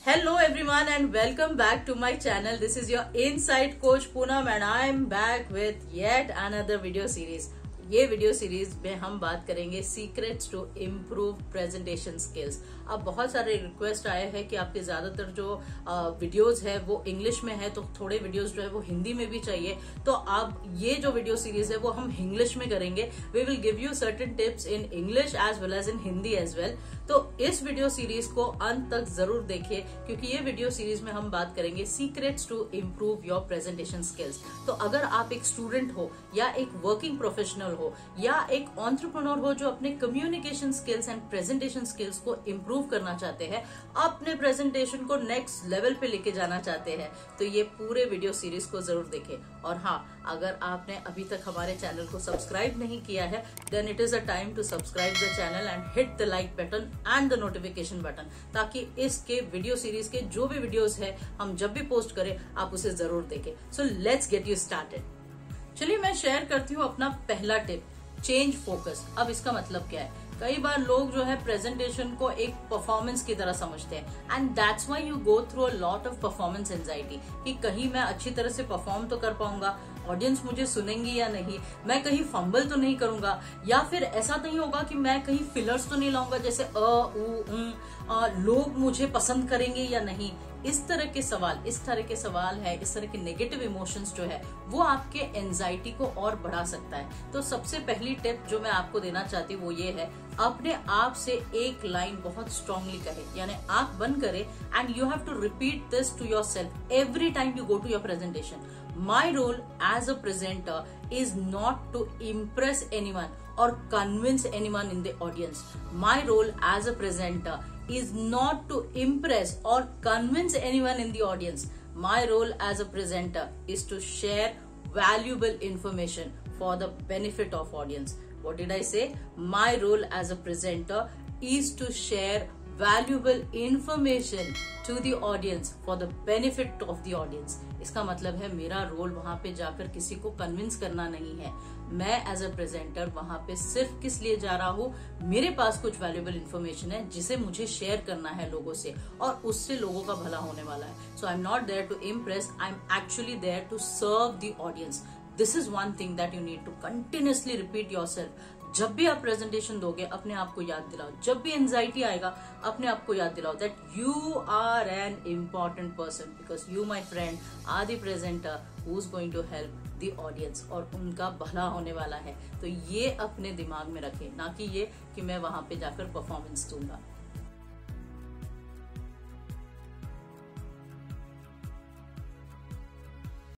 Hello everyone and welcome back to my channel. This is your Insight Coach Poonam and I am back with yet another video series. ये video series में हम बात करेंगे secrets to improve presentation skills. अब बहुत सारे request आए हैं कि आपके ज्यादातर जो वीडियोस है वो इंग्लिश में है, तो थोड़े वीडियोस जो है वो हिंदी में भी चाहिए। तो अब ये जो वीडियो सीरीज है वो हम इंग्लिश में करेंगे। We will give you certain tips in English as well as in Hindi as well. तो इस वीडियो सीरीज को अंत तक जरूर देखिए, क्योंकि ये वीडियो सीरीज में हम बात करेंगे secrets to improve your presentation skills. तो अगर आप एक स्टूडेंट हो या एक वर्किंग प्रोफेशनल हो या एक एंटरप्रेन्योर हो जो अपने communication skills and presentation skills को इम्प्रूव करना चाहते हैं, अपने प्रेजेंटेशन को नेक्स्ट लेवल पे लेके जाना चाहते हैं, तो ये पूरे वीडियो सीरीज को जरूर देखें। और हाँ, अगर आपने अभी तक हमारे चैनल को सब्सक्राइब नहीं किया है, then it is a time to subscribe the channel and hit the like button and the notification button, ताकि इसके वीडियो सीरीज के जो भी वीडियोस है हम जब भी पोस्ट करें आप उसे जरूर देखें। So let's get you started. चलिए मैं शेयर करती हूँ अपना पहला टिप, चेंज फोकस। अब इसका मतलब क्या है? कई बार लोग जो है प्रेजेंटेशन को एक परफॉर्मेंस की तरह समझते हैं and that's why you go through a lot of performance anxiety कि कहीं मैं अच्छी तरह से परफॉर्म तो कर पाऊंगा, ऑडियंस मुझे सुनेंगी या नहीं, मैं कहीं फंबल तो नहीं करूंगा, या फिर ऐसा नहीं होगा कि मैं कहीं फिलर्स तो नहीं लाऊंगा जैसे लोग मुझे पसंद करेंगे या नहीं। इस तरह के सवाल है, इस तरह के नेगेटिव इमोशंस जो है वो आपके एंजाइटी को और बढ़ा सकता है। तो सबसे पहली टिप जो मैं आपको देना चाहती हूँ वो ये है, अपने आप से एक लाइन बहुत स्ट्रांगली कहे, यानी आंख बंद करे and you have to repeat this to yourself every time you go to your presentation. My role as a presenter is not to impress anyone or convince anyone in the audience. My role as a presenter is not to impress or convince anyone in the audience. My role as a presenter is to share valuable information for the benefit of audience. What did I say? My role as a presenter is to share valuable information to the audience for the benefit of the audience. इसका मतलब है मेरा role वहां पे जाकर किसी को convince करना नहीं है। मैं एज अ प्रेजेंटर वहां पे सिर्फ किस लिए जा रहा हूँ, मेरे पास कुछ वैल्यूएबल इंफॉर्मेशन है जिसे मुझे शेयर करना है लोगों से, और उससे लोगों का भला होने वाला है। So I am not there to impress, I am actually there to serve the audience. This is one thing that you need to continuously repeat yourself. जब भी आप प्रेजेंटेशन दोगे अपने आप को याद दिलाओ, जब भी एंजाइटी आएगा अपने आप को याद दिलाओ that you are an important person, because you my friend are the presenter who is going to help the audience, और उनका भला होने वाला है। तो ये अपने दिमाग में रखें, ना कि ये कि मैं वहां पे जाकर परफॉर्मेंस दूंगा।